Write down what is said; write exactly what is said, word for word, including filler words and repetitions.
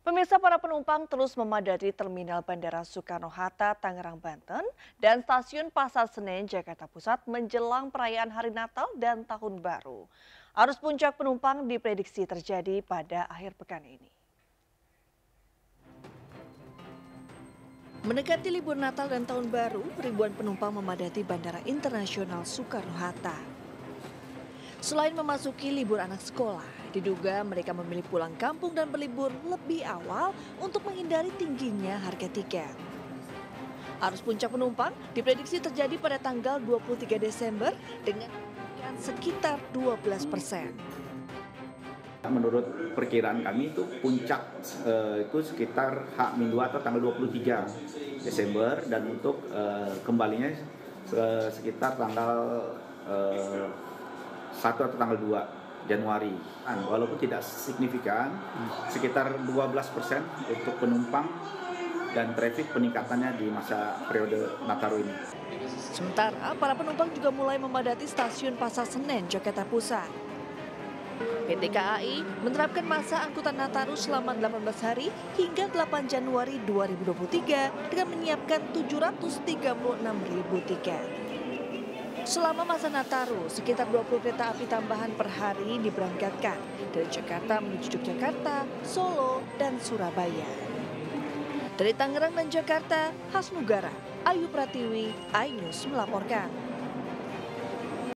Pemirsa, para penumpang terus memadati Terminal Bandara Soekarno-Hatta, Tangerang, Banten, dan Stasiun Pasar Senen, Jakarta Pusat menjelang perayaan Hari Natal dan Tahun Baru. Arus puncak penumpang diprediksi terjadi pada akhir pekan ini. Mendekati libur Natal dan Tahun Baru, ribuan penumpang memadati Bandara Internasional Soekarno-Hatta. Selain memasuki libur anak sekolah, diduga mereka memilih pulang kampung dan berlibur lebih awal untuk menghindari tingginya harga tiket. Arus puncak penumpang diprediksi terjadi pada tanggal dua puluh tiga Desember dengan kenaikan sekitar dua belas persen. Menurut perkiraan kami itu puncak eh, itu sekitar H dua atau tanggal dua puluh tiga Desember, dan untuk eh, kembalinya se- sekitar tanggal eh, satu atau tanggal dua Januari. Walaupun tidak signifikan, sekitar dua belas persen untuk penumpang dan trafik peningkatannya di masa periode Nataru ini. Sementara para penumpang juga mulai memadati Stasiun Pasar Senen, Jakarta Pusat. P T K A I menerapkan masa angkutan Nataru selama delapan belas hari hingga delapan Januari dua ribu dua puluh tiga dengan menyiapkan tujuh ratus tiga puluh enam ribu tiket. Selama masa Nataru, sekitar dua puluh kereta api tambahan per hari diberangkatkan dari Jakarta menuju Yogyakarta, Solo, dan Surabaya. Dari Tangerang dan Jakarta, Hasnugara, Ayu Pratiwi, iNews melaporkan.